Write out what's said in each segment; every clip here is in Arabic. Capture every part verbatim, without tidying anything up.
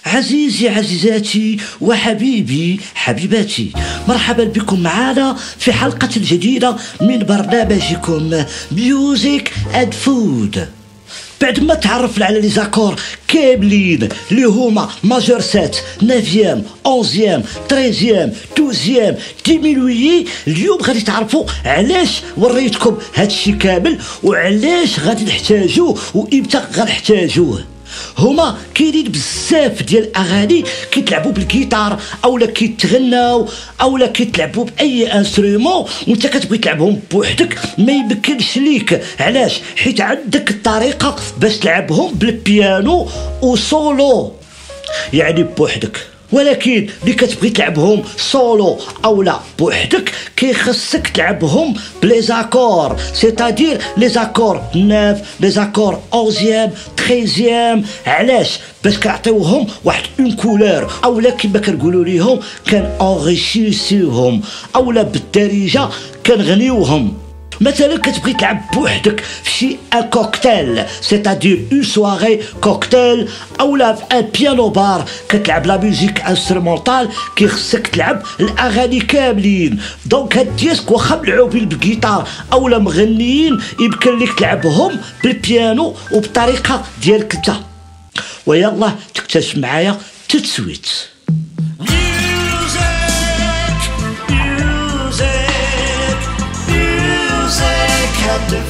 عزيزي عزيزاتي وحبيبي حبيباتي، مرحبا بكم معنا في حلقة جديدة من برنامجكم ميوزك اند فود. بعد ما تعرفنا على لي زاكور كاملين اللي هما ماجور سات نافيام أونزيام تريزيام دوزيام ديمينويي، اليوم غادي تعرفوا علاش وريتكم هادشي كامل وعلاش غادي نحتاجوه وإمتى غنحتاجوه. هما كاينين بزاف ديال الاغاني كيتلعبوا بالجيتار اولا كيتغناو اولا كيتلعبوا باي انسترومون وانت كتبغي تلعبهم بوحدك ما يمكنش ليك. علاش؟ حيت عندك الطريقه باش تلعبهم بالبيانو وسولو يعني بوحدك، ولكن ملي كتبغي تلعبهم سولو اولا بوحدك كيخصك تلعبهم بلي زاكور، سيتادير لي زاكور ناف لي زاكور أونزيام تريزيام. علاش؟ باش كنعطيوهم واحد اون كولور اولا كما كنقولوا ليهم كان اونغيشيسيوهم اولا بالدارجه كنغنيوهم. مثلا كتبغي تلعب بوحدك في شي ان كوكتيل سيتادير اون سواري كوكتيل اولا في ان بيانو بار كتلعب لا ميوزيك انسترومونتال كيخصك تلعب الاغاني كاملين. دونك هاد ديسك واخا ملعوبين بالجيتار اولا مغنيين يمكن لك تلعبهم بالبيانو وبطريقه ديالك انت. ويلا تكتشف معايا تتسويت. At the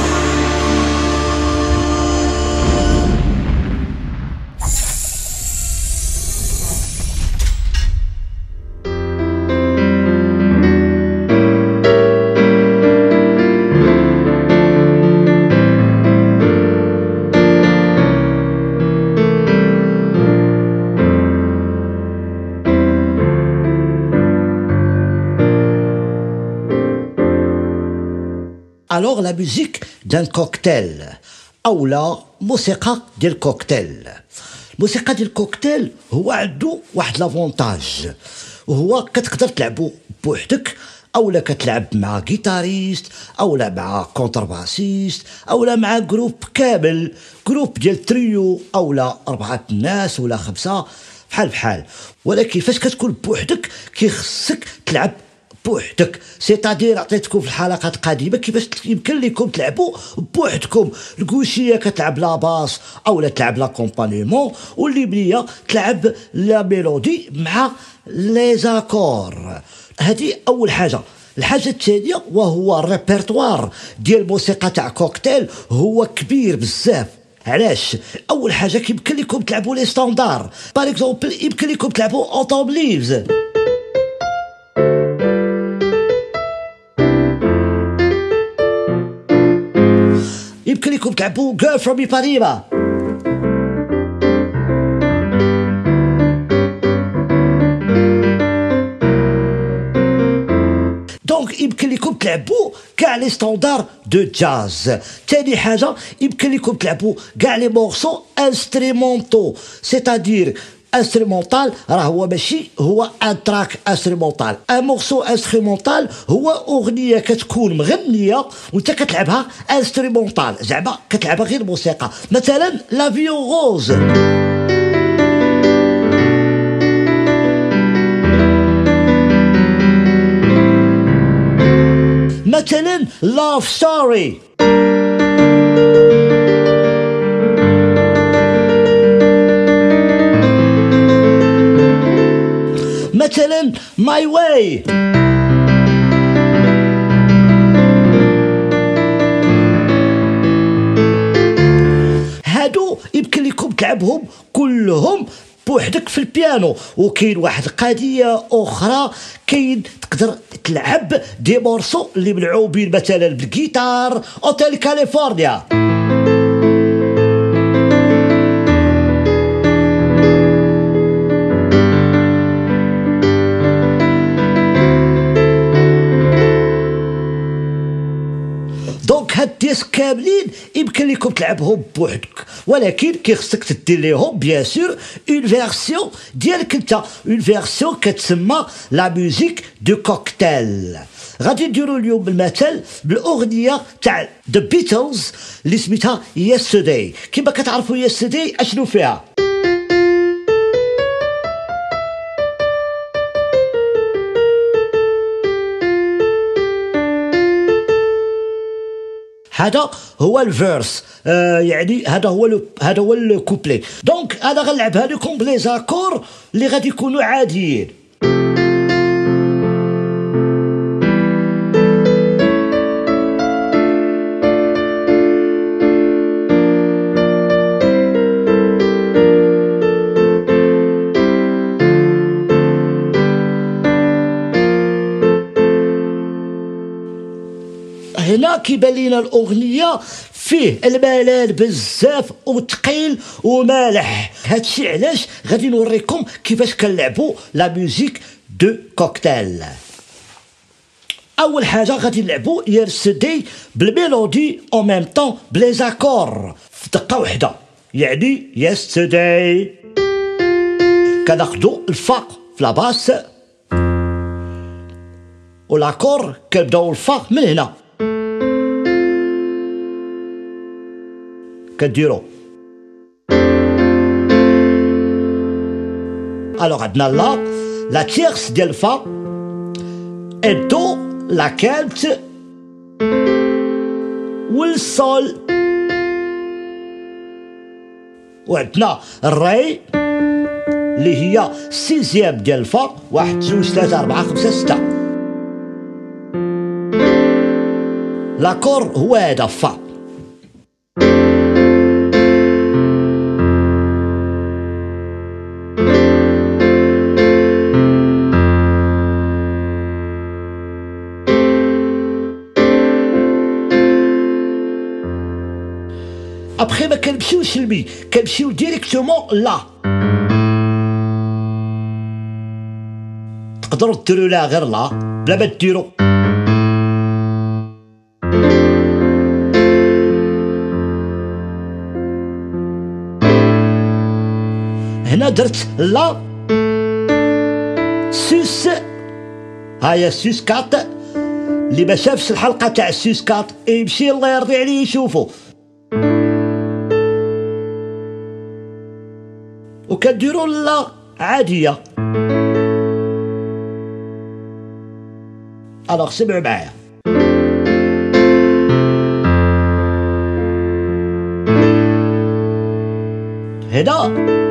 Alors la musique d'un cocktail أو لا موسيقى ديال الكوكتيل. الموسيقى ديال الكوكتيل هو عنده واحد لافونتاج وهو كتقدر تلعبو بوحدك اولا كتلعب مع جيتاريست اولا مع كونترباسيست اولا مع جروب كامل، جروب ديال تريو اولا اربعه الناس ولا خمسه بحال بحال. ولكن فاش كتكون بوحدك كيخصك تلعب بوحدك، سيتادير عطيتكم في الحلقات القديمه كيفاش يمكن لكم تلعبوا بوحدكم. الكوشيه كتلعب لا باس اولا تلعب لا كومبانيمون والليبنيه تلعب لا ميلودي مع لي زاكور. هذه اول حاجه. الحاجه الثانيه وهو الريبرتوار ديال الموسيقى تاع كوكتيل هو كبير بزاف. علاش؟ اول حاجه كيمكن لكم تلعبوا لي ستاندار، باغ اكزومبل يمكن لكم تلعبوا اوتوم ليفز، يمكن لكم تلعبوا Girl from Ipanema، دونك يمكن لكم تلعبوا كاع لي ستاندار دو جاز. تاني حاجه يمكن لكم تلعبوا كاع لي مورسو انسترومونتو، سيتادير انسترومونتال راه هو ماشي هو ان تراك انسترومونتال. ان مورسو انسترومونتال هو اغنيه كتكون مغنيه وانت كتلعبها انسترومونتال، زعما كتلعبها غير موسيقى. مثلا لافيون روز، مثلا لاف ستوري، مثلا ماي واي. هادو يمكن لكم تلعبهم كلهم بوحدك في البيانو. وكاين واحد القضيه اخرى، كاين تقدر تلعب دي مورسو اللي ملعوبين مثلا بالجيتار اوتيل كاليفورنيا. دونك هاد ديسك كاملين يمكن لكم تلعبهم بوحدك، ولكن كيخصك تدير ليهم بيان سور اون فيرسيون ديالك انت، اون فيرسيون كتسمى لا ميوزيك دو كوكتيل. غادي نديرو اليوم بالمثل بالاغنيه تاع ذا بيتلز اللي سميتها يسترداي. كما كتعرفوا يسترداي اشنو فيها؟ هذا هو الفيرس، آه يعني هذا هو لو هذا هو الكوبلي. دونك انا غنلعبها لكم بلي زاكور اللي غادي يكونوا عاديين. هنا كيبان لينا الاغنيه فيه الملل بزاف وثقيل ومالح. هادشي علاش غادي نوريكم كيفاش كنلعبوا لا ميوزيك دو كوكتيل. اول حاجه غادي نلعبوا يرسدي بالميلودي او ميم طون بلي زاكور في دقه واحده، يعني يسترداي كناخدو الفا في لا باس والاكور كنبداو الفا من هنا كديرو. الوغ عندنا لا لا تيرس ديال الفا، الدو لا كانت والصول، وعندنا الري اللي هي سيزيام ديال الفا، واحد جوج ثلاثة أربعة خمسة ستة. لاكور هو هذا فا. ابخي ما كنمشيوش لمي، كنمشيو ديريكتومون لا. تقدروا ديروا لها غير لا بلا ما ديروا. هنا درت لا سوس، هاهي سوس كات. اللي ما شافش الحلقه تاع سوس كات يمشي الله يرضي عليه يشوفو. وكديروا لا عاديه. الوغ سمعوا معايا. هنا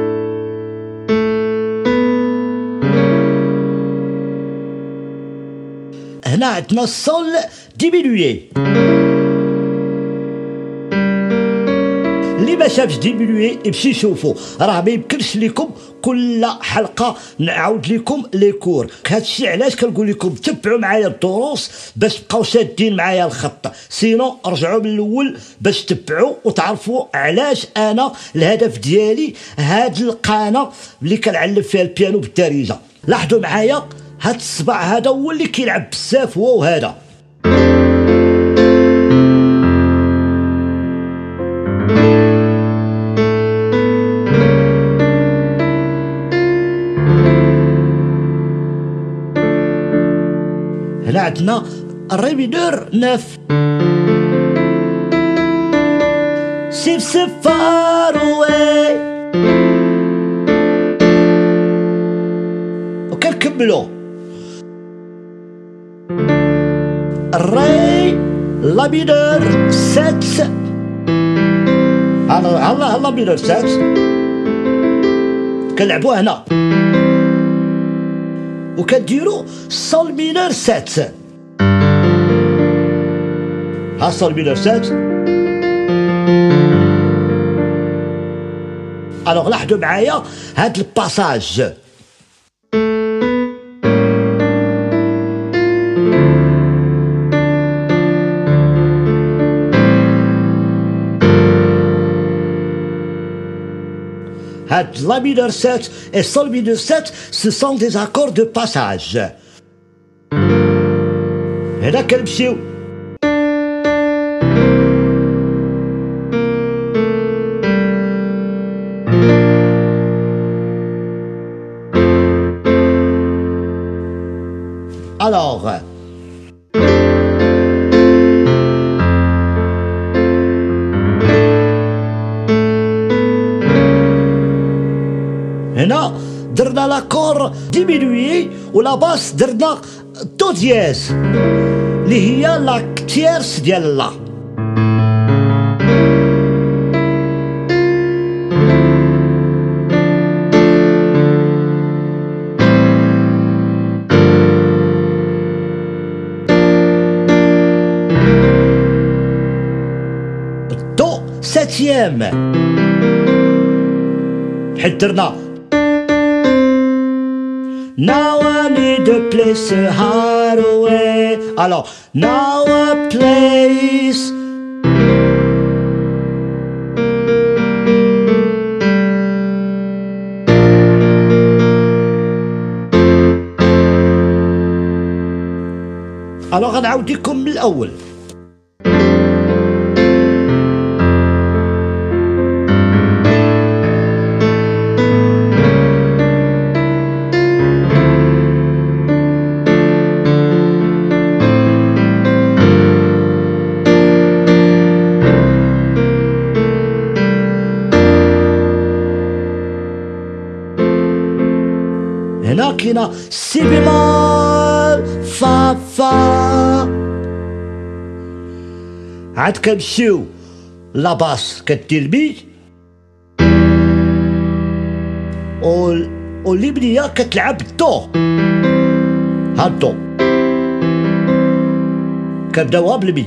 هنا عندنا الصول ديمينوي. اللي ما شافش ديمينوي يمشي يشوفو، راه ما يمكنش لكم كل حلقه نعاود لكم لي كور. هادشي علاش كنقول لكم تبعوا معايا الدروس باش تبقاو شادين معايا الخط، سينو رجعوا من الاول باش تبعوا وتعرفوا علاش انا الهدف ديالي هاد القناه اللي كنعلم فيها البيانو بالدارجه. لاحظوا معايا هاد الصبع هذا هو اللي كيلعب بزاف، هو وهذا. هنا عندنا الري مينور نف سيف سيف فار اواي، وكنكملو الري لا مينور سات. هلا هلا لا مينور سات كنلعبوها هنا، وكديروا صول مينور سات. ها صول مينور سات. الوغ لاحظوا معايا هاد الباساج. هاد لا مينور سات et sol mineur sept, ce sont des accords de passage. هنا كنمشيو alors هنا درنا لاكور ديمينوي ولا باس درنا دو دياز اللي هي لا تيرس ديال لا. سيزيام بحال درنا Now I need a place to hide away. Alors, now a place. Alors غنعاود لكم من الأول. هنا كاينه سي بيمول فا فا. عاد كنمشيو لاباس كدير مي و والليبنيه كتلعب الدو. ها الدو كنبداوها بالمي.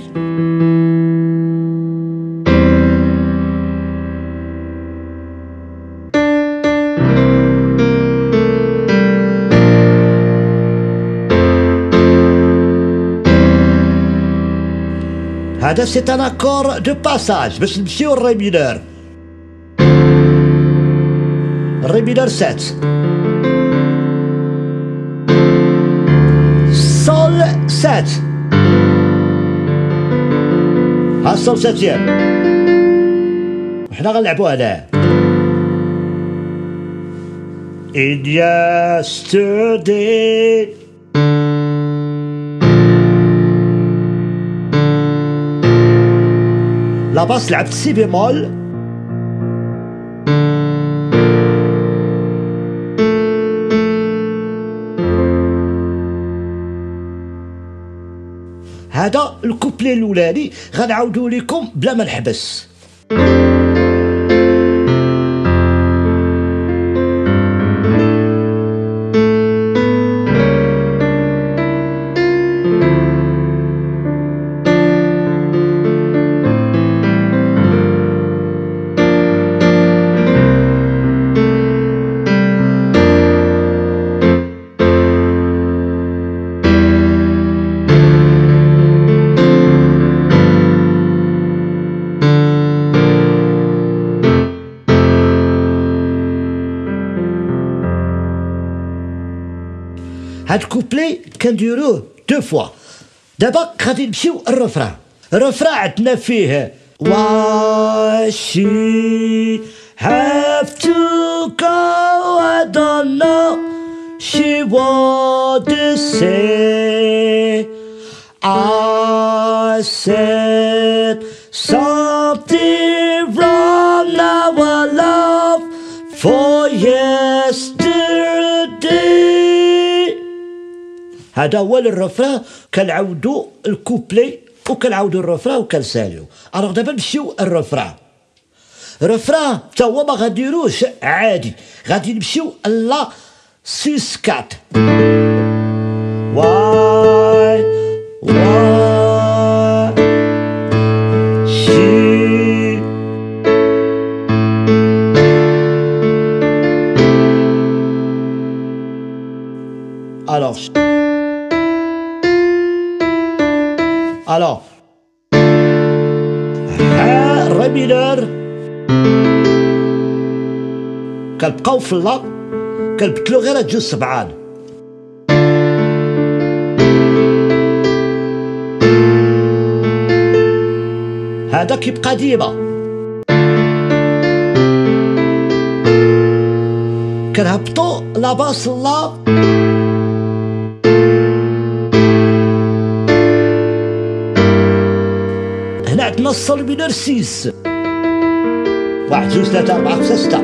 هذا سي ان اكور دو باساج باش نمشيو للري مينور. الري مينور سات سول سات. ها السول ساتيام وحنا غنلعبو هنايا. In yesterday لاباس لعبت سي بيمول هذا الكوبلي الاولاني غنعاودو لكم بلا ما نحبس. هاد الكوبلي كنديروه دو فوا. دابا غادي نمشيو الرفران. الرفران عندنا فيه Why she have to go I don't know. She want to say I said something wrong. Now I love for yesterday. هذا هو الرفران. كنعاودو الكوبلي وكنعاودو الرفران وكنساليو. الوغ دابا نمشيو الرفران. الرفران حتى هو ما غنديروش عادي، غادي نمشيو لا سيسكات. واي واي شي الوغ الوغ ها الري مينور كنبقاو في اللا كنبدلو غير هاد جوج سبعان. هذا كيبقى ديما كنهبطو لاباس لا هنا عندنا الصول مينور سيس. واحد جوج ثلاثة أربعة خمسة ستة.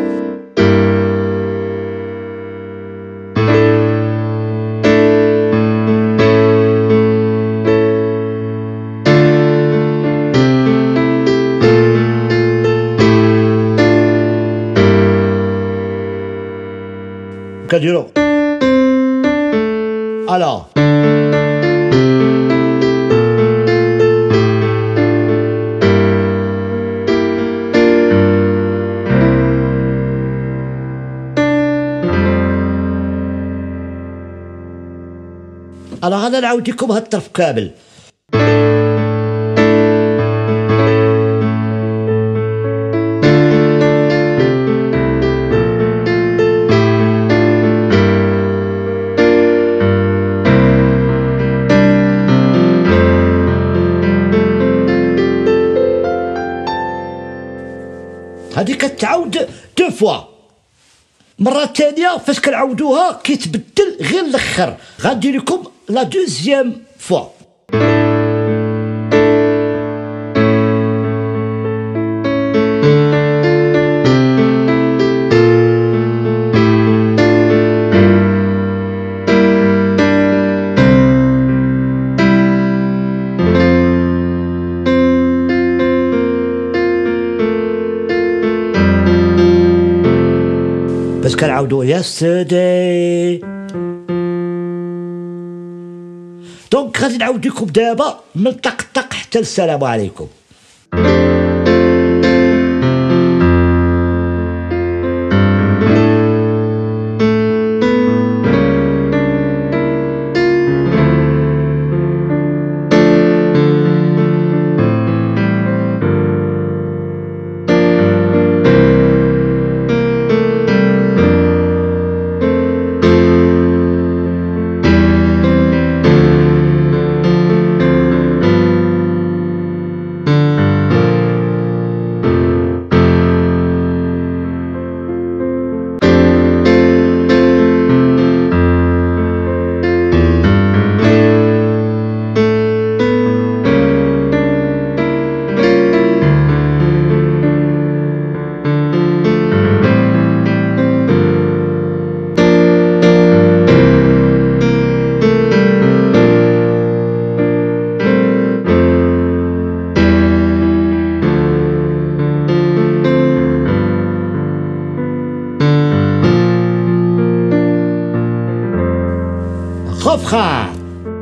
كنديرو الوغ انا غادا نعاود لكم هاد الطرف كامل. هادي كتعاود دو فوا. مرة تانية فاش كنعاودوها كيتبدل غير الاخر. غندير لكم لا دوزيام فوا. باش كنعاودو يسترداي. دونك غادي نعاود لكم دابا من طق طق حتى السلام عليكم. refrain.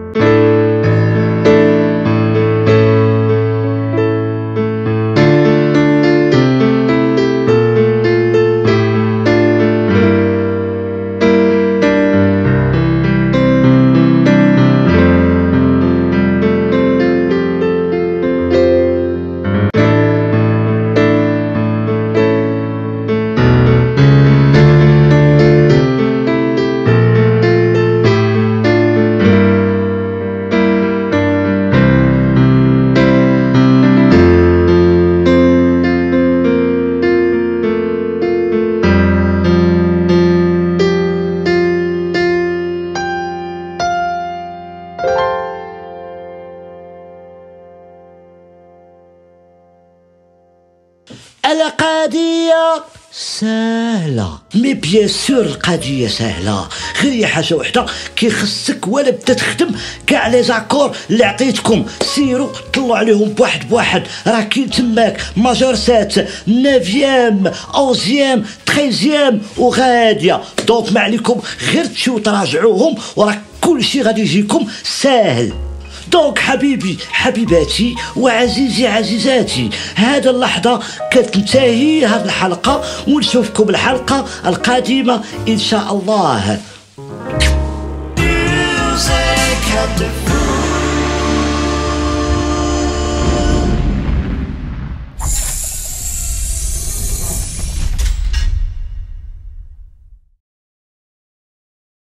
القضية سهلة، مي بيان سور القضية سهلة، غير هي حاجة وحدة كيخصك ولا بدا تخدم كاع لي زاكور اللي عطيتكم، سيروا طلعوا عليهم بواحد بواحد، راه كاين تماك ماجور سات نوفيام أونزيام تخيزيام وغادية، دونك ما عليكم غير تمشيو تراجعوهم وراه كلشي غادي يجيكم ساهل. دونك حبيبي حبيباتي وعزيزي عزيزاتي، هذا اللحظة كتنتهي هذه الحلقة ونشوفكم الحلقة القادمة إن شاء الله.